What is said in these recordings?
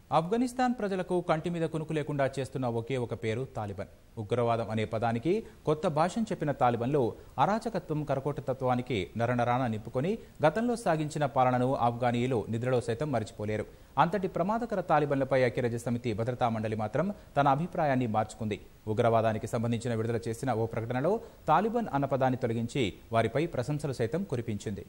ఆఫ్ఘనిస్తాన్ ప్రజలకు కంటి మీద కునుకు లేకుండా చేస్తున్న ఒకే ఒక పేరు తాలిబాన్. ఉగ్రవాదం అనే పదానికి కొత్త భాషను చెప్పిన తాలిబాన్లు అరాచకత్వం, కరకోటతత్వానికి నరనరాన నింపుకొని గతంలో సాగించిన పాలనను ఆఫ్ఘనీయులు నిద్రలో సైతం మరిచిపోలేరు. అంతటి ప్రమాదకర తాలిబాన్లపై ఐక్యరాజ్యసమితి భద్రతా మండలి మాత్రం తన అభిప్రాయాన్ని మార్చుకుంది. ఉగ్రవాదానికి సంబంధించిన విడుదల చేసిన ఓ ప్రకటనలో తాలిబాన్ అన్న పదాన్ని తొలగించి వారిపై ప్రశంసలు సైతం కురిపించింది.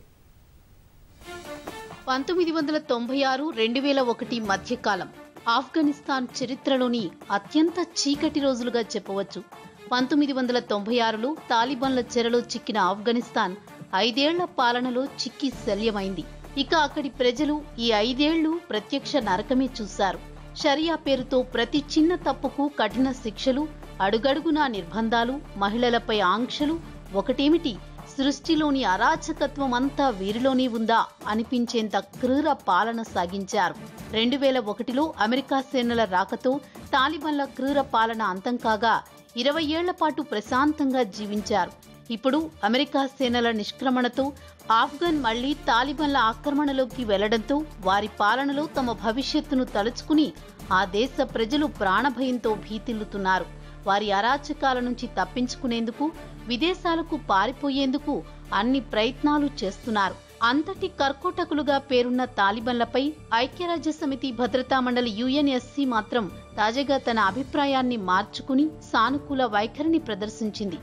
1996-2001 మధ్యకాలం ఆఫ్ఘనిస్తాన్ చరిత్రలోని అత్యంత చీకటి రోజులుగా చెప్పవచ్చు. 1996లో తాలిబాన్ల చెరలో చిక్కిన ఆఫ్ఘనిస్తాన్ 5 ఏళ్ల పాలనలో చిక్కి శల్యమైంది. ఇక అక్కడి ప్రజలు ఈ 5 ఏళ్లు ప్రత్యక్ష నరకమే చూశారు. షరియా పేరుతో ప్రతి చిన్న తప్పుకు కఠిన శిక్షలు, అడుగడుగునా నిర్బంధాలు, మహిళలపై ఆంక్షలు. ఒకటేమిటి, సృష్టిలోని అరాచకత్వం అంతా వీరిలోనే ఉందా అనిపించేంత క్రూర పాలన సాగించారు. 2001లో అమెరికా సేనల రాకతో తాలిబాన్ల క్రూర పాలన అంతం కాగా 20 ఏళ్ల పాటు ప్రశాంతంగా జీవించారు. ఇప్పుడు అమెరికా సేనల నిష్క్రమణతో ఆఫ్ఘన్ మళ్లీ తాలిబాన్ల ఆక్రమణలోకి వెళ్లడంతో వారి పాలనలో తమ భవిష్యత్తును తలుచుకుని ఆ దేశ ప్రజలు ప్రాణభయంతో భీతిల్లుతున్నారు. వారి అరాచకాల నుంచి తప్పించుకునేందుకు, విదేశాలకు పారిపోయేందుకు అన్ని ప్రయత్నాలు చేస్తున్నారు. అంతటి కర్కోటకులుగా పేరున్న తాలిబాన్లపై ఐక్యరాజ్యసమితి భద్రతా మండలి UNSC మాత్రం తాజాగా తన అభిప్రాయాన్ని మార్చుకుని సానుకూల వైఖరిని ప్రదర్శించింది.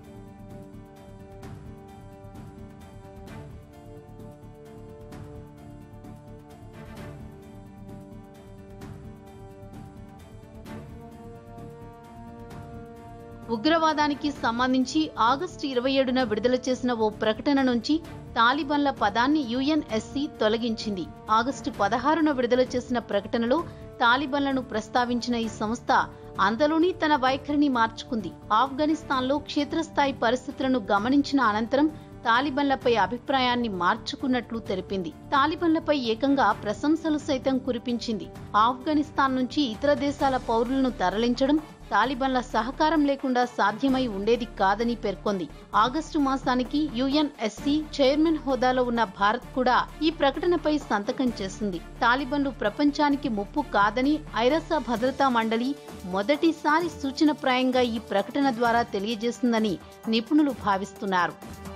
ఉగ్రవాదానికి సంబంధించి ఆగస్టు 27న విడుదల చేసిన ఓ ప్రకటన నుంచి తాలిబాన్ల పదాన్ని UNSC తొలగించింది. ఆగస్టు 16న విడుదల చేసిన ప్రకటనలో తాలిబాన్లను ప్రస్తావించిన ఈ సంస్థ అంతలోని తన వైఖరిని మార్చుకుంది. ఆఫ్ఘనిస్తాన్లో క్షేత్రస్థాయి పరిస్థితులను గమనించిన అనంతరం తాలిబాన్లపై అభిప్రాయాన్ని మార్చుకున్నట్లు తెలిపింది. తాలిబాన్లపై ఏకంగా ప్రశంసలు సైతం కురిపించింది. ఆఫ్ఘనిస్తాన్ నుంచి ఇతర దేశాల పౌరులను తరలించడం తాలిబాన్ల సహకారం లేకుండా సాధ్యమై ఉండేది కాదని పేర్కొంది. ఆగస్టు మాసానికి UNSC చైర్మన్ హోదాలో ఉన్న భారత్ కూడా ఈ ప్రకటనపై సంతకం చేసింది. తాలిబాన్లు ప్రపంచానికి ముప్పు కాదని ఐరాస భద్రతా మండలి మొదటిసారి సూచనప్రాయంగా ఈ ప్రకటన ద్వారా తెలియజేసిందని నిపుణులు భావిస్తున్నారు.